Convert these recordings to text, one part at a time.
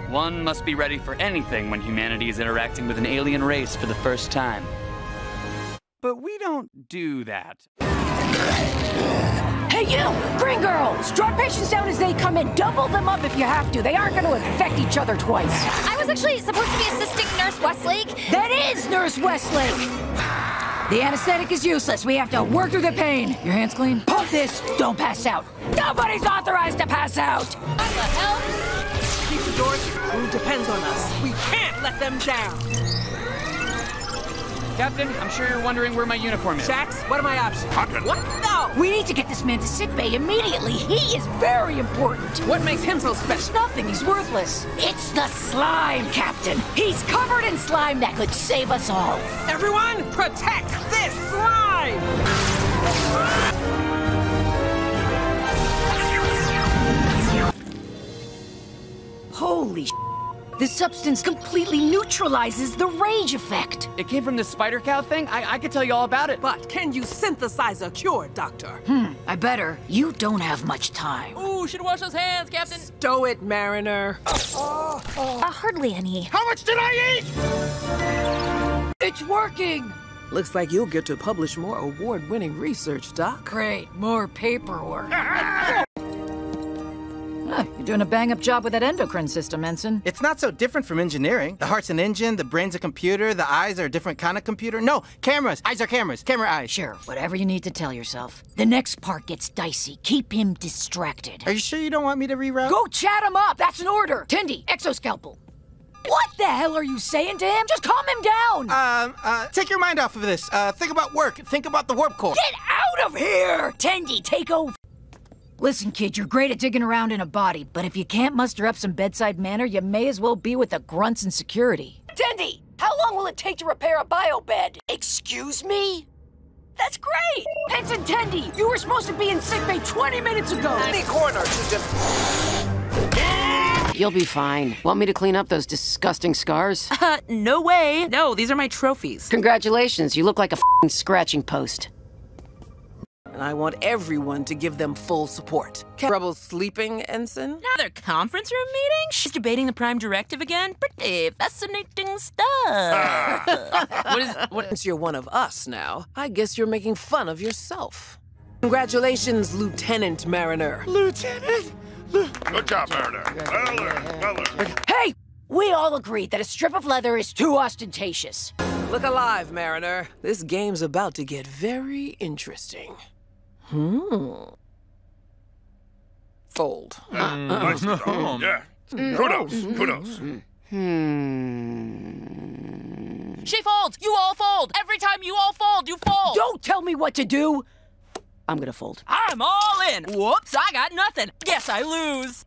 One must be ready for anything when humanity is interacting with an alien race for the first time. But we don't do that. Hey, you! Green girls! Drop patients down as they come in. Double them up if you have to. They aren't going to infect each other twice. I was actually supposed to be assisting Nurse Westlake. That is Nurse Westlake! The anesthetic is useless. We have to work through the pain. Your hands clean? Pump this! Don't pass out. Nobody's authorized to pass out! What the hell? Keep the doors. Food depends on us. We can't let them down. Captain, I'm sure you're wondering where my uniform is. Shax, what are my options? Captain. What? No! We need to get this man to sickbay immediately. He is very important. What makes him so special? Nothing. He's worthless. It's the slime, Captain. He's covered in slime that could save us all. Everyone, protect this slime! Holy sh**. This substance completely neutralizes the rage effect. It came from this spider cow thing? I could tell you all about it. But can you synthesize a cure, Doctor? I better. You don't have much time. Ooh, should wash those hands, Captain. Stow it, Mariner. Hardly any. How much did I eat? It's working. Looks like you'll get to publish more award-winning research, Doc. Great. More paperwork. You're doing a bang-up job with that endocrine system, Ensign. It's not so different from engineering. The heart's an engine, the brain's a computer, the eyes are a different kind of computer. No, cameras. Eyes are cameras. Camera eyes. Sure, whatever you need to tell yourself. The next part gets dicey. Keep him distracted. Are you sure you don't want me to reroute? Go chat him up! That's an order! Tindy, exoscalpel. What the hell are you saying to him? Just calm him down! Take your mind off of this. Think about work. Think about the warp core. Get out of here! Tindy, take over. Listen, kid, you're great at digging around in a body, but if you can't muster up some bedside manner, you may as well be with the grunts in security. Tindy, how long will it take to repair a biobed? Excuse me? That's great! Ensign Tindy, you were supposed to be in sickbay 20 minutes ago! Any corner to You'll be fine. Want me to clean up those disgusting scars? No way. No, these are my trophies. Congratulations, you look like a f***ing scratching post. And I want everyone to give them full support. Trouble sleeping, Ensign? Another conference room meeting? She's debating the Prime Directive again? Pretty fascinating stuff. Since you're one of us now, I guess you're making fun of yourself. Congratulations, Lieutenant Mariner. Lieutenant? Good job, Mariner. Well. Hey! We all agreed that a strip of leather is too ostentatious. Look alive, Mariner. This game's about to get very interesting. Fold. Nice job. Yeah. Kudos. She folds! You all fold! Every time you all fold, you fold! Don't tell me what to do! I'm gonna fold. I'm all in! Whoops, I got nothing! Guess I lose!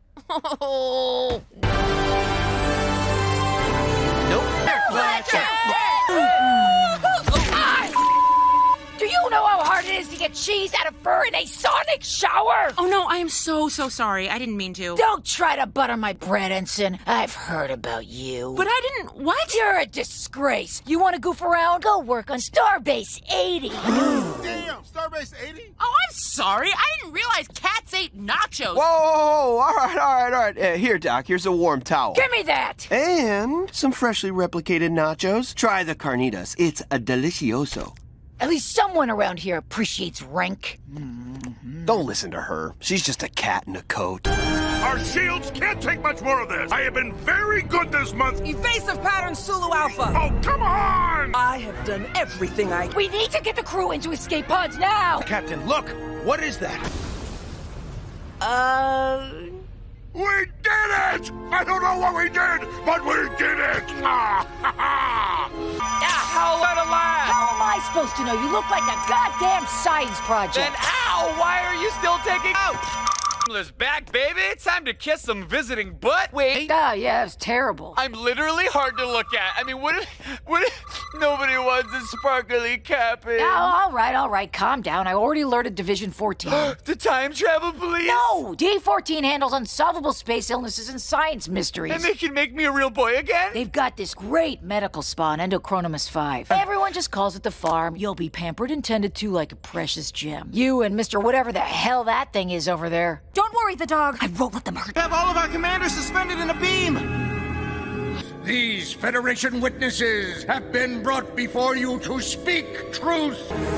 Do you know how hard it is to get cheese out of fur in a sonic shower? Oh no, I am so sorry. I didn't mean to. Don't try to butter my bread, Ensign. I've heard about you. But I didn't. What? You're a disgrace. You want to goof around? Go work on Starbase 80. Damn, Starbase 80? Oh, I'm sorry. I didn't realize cats ate nachos. Whoa, all right. Here, Doc, here's a warm towel. Give me that! And some freshly replicated nachos. Try the carnitas. It's a delicioso. At least someone around here appreciates rank. Don't listen to her. She's just a cat in a coat. Our shields can't take much more of this. I have been very good this month. Evasive pattern Sulu Alpha. Oh, come on! I have done everything I... We need to get the crew into escape pods now! Captain, look! What is that? We did it! I don't know what we did, but we did it! How am I supposed to know? You look like a goddamn science project. Then ow! Why are you still taking out? Back, baby. It's time to kiss some visiting butt. Wait. Ah, yeah, it was terrible. I'm literally hard to look at. I mean, what if nobody wants a sparkly cappy? Oh, all right. Calm down. I already alerted Division 14. The time travel police? No! D14 handles unsolvable space illnesses and science mysteries. And they can make me a real boy again? They've got this great medical spa on Endochronomus 5. Everyone just calls it the farm. You'll be pampered and tended to like a precious gem. You and Mr. Whatever the hell that thing is over there. Don't worry, the dog. I won't let them hurt We have all of our commanders suspended in a beam! These Federation witnesses have been brought before you to speak truth.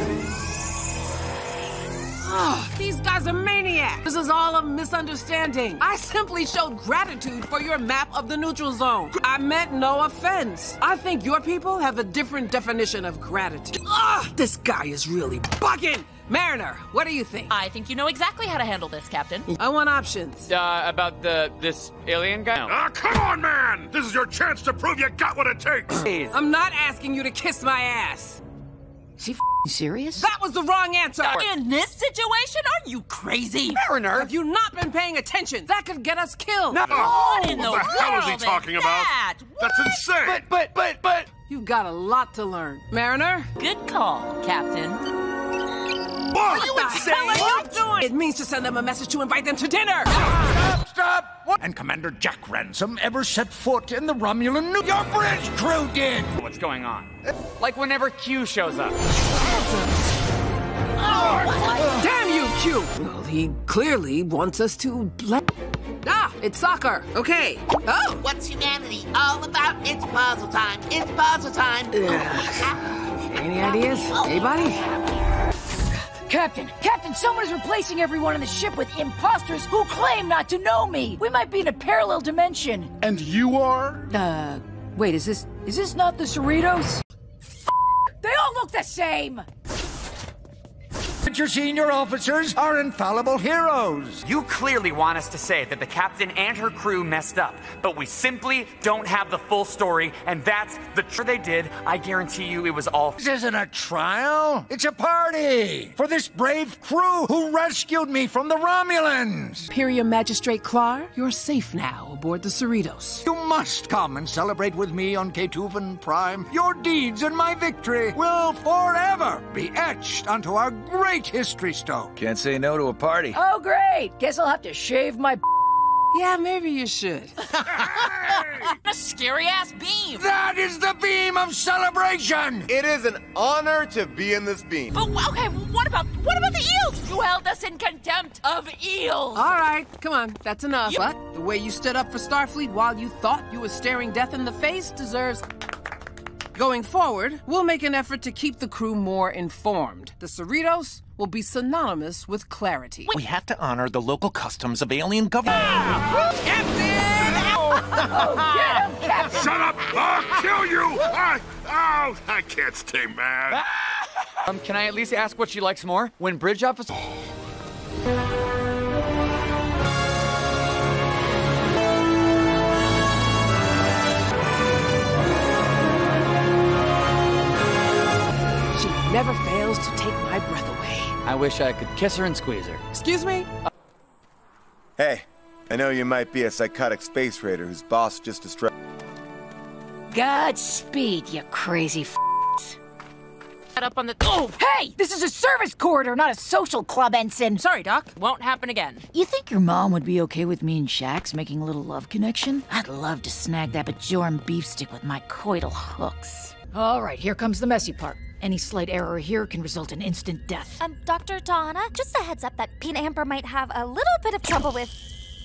These guys are maniacs. This is all a misunderstanding. I simply showed gratitude for your map of the neutral zone. I meant no offense. I think your people have a different definition of gratitude. This guy is really bugging. Mariner, what do you think? I think you know exactly how to handle this, Captain. I want options. About this alien guy? Ah, come on, man! This is your chance to prove you got what it takes! I'm not asking you to kiss my ass. Is he serious? That was the wrong answer. In this situation, are you crazy? Mariner! Have you not been paying attention? That could get us killed. No. What in the What the hell is he world talking about? that? That's insane! But... You've got a lot to learn. Mariner? Good call, Captain. What? What the hell are you doing? It means to send them a message to invite them to dinner. Stop! What? And Commander Jack Ransom ever set foot in the Romulan Your bridge crew did! What's going on? Like whenever Q shows up. Damn you, Q! Well, he clearly wants us to... it's soccer. Okay. Oh! What's humanity all about? It's puzzle time. It's puzzle time. Any ideas? Anybody? Captain, someone is replacing everyone on the ship with imposters who claim not to know me. We might be in a parallel dimension. And you are? Wait, is this not the Cerritos? They all look the same! Your senior officers are infallible heroes. You clearly want us to say that the captain and her crew messed up, but we simply don't have the full story, and that's the they did. I guarantee you it was all... This isn't a trial. It's a party for this brave crew who rescued me from the Romulans. Imperial Magistrate Clar, you're safe now aboard the Cerritos. You must come and celebrate with me on Ketuvan Prime. Your deeds and my victory will forever be etched onto our great history stone. Can't say no to a party. Oh, great! Guess I'll have to shave my... Yeah, maybe you should. A scary-ass beam. That is the beam of celebration! It is an honor to be in this beam. But, okay, what about the eels? You held us in contempt of eels. All right, come on, that's enough. But the way you stood up for Starfleet while you thought you were staring death in the face deserves... Going forward, we'll make an effort to keep the crew more informed. The Cerritos will be synonymous with clarity. We have to honor the local customs of alien government. Captain! Oh, get him, Captain! Shut up! I'll kill you! I can't stay mad. Can I at least ask what she likes more? When bridge officer... Never fails to take my breath away. I wish I could kiss her and squeeze her. Excuse me? Hey, I know you might be a psychotic space raider whose boss just destroyed... Godspeed, you crazy f***s. Up on the... Oh! Hey! This is a service corridor, not a social club, ensign. Sorry, Doc. Won't happen again. You think your mom would be okay with me and Shax making a little love connection? I'd love to snag that Bajoran beef stick with my coital hooks. All right, here comes the messy part. Any slight error here can result in instant death. Dr. Donna, just a heads up that Peanut Hamper might have a little bit of trouble with...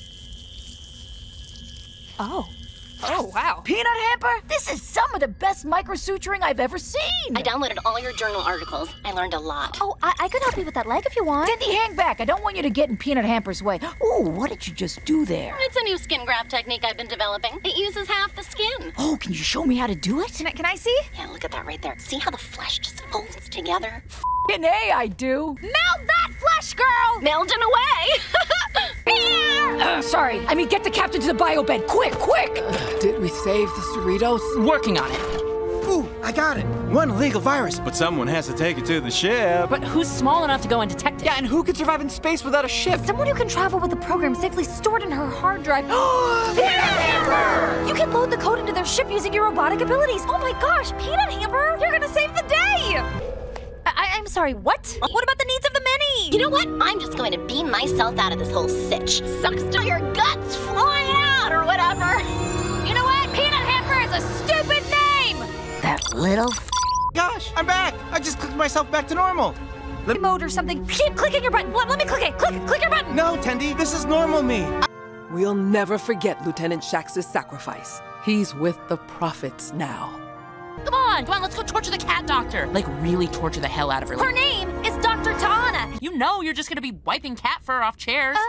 Oh, wow. Peanut Hamper? This is some of the best microsuturing I've ever seen. I downloaded all your journal articles. I learned a lot. Oh, I could help you with that leg if you want. Dendy, hang back. I don't want you to get in Peanut Hamper's way. Ooh, what did you just do there? It's a new skin graft technique I've been developing. It uses half the skin. Oh, can you show me how to do it? Can I see? Yeah, look at that right there. See how the flesh just folds together? F***ing A, I do. Melt that flesh, girl! Melting away! Sorry. I mean, get the captain to the biobed. Quick, quick! Did we save the Cerritos? Working on it. Ooh, I got it. One illegal virus, but someone has to take it to the ship. But who's small enough to go undetected? Yeah, and who could survive in space without a ship? Someone who can travel with the program safely stored in her hard drive. Peanut Hamper! You can load the code into their ship using your robotic abilities. Oh my gosh, Peanut Hamper! You're gonna save the day! I'm sorry, what? What about the needs of the many? You know what? I'm just going to beam myself out of this whole sitch. Sucks to your guts flying out or whatever. You know what? Peanut Hamper is a stupid name! That little Gosh, I'm back. I just clicked myself back to normal. Mode or something. Keep clicking your button. Let me click it. Click your button. No, Tendy, this is normal me. We'll never forget Lieutenant Shax's sacrifice. He's with the prophets now. Come on, let's go torture the cat doctor. Like, really torture the hell out of her. Her name is Dr. Tahana. You know you're just gonna be wiping cat fur off chairs.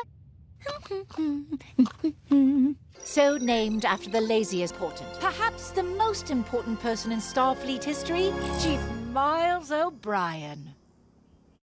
So named after the laziest portent. Perhaps the most important person in Starfleet history, Chief Miles O'Brien.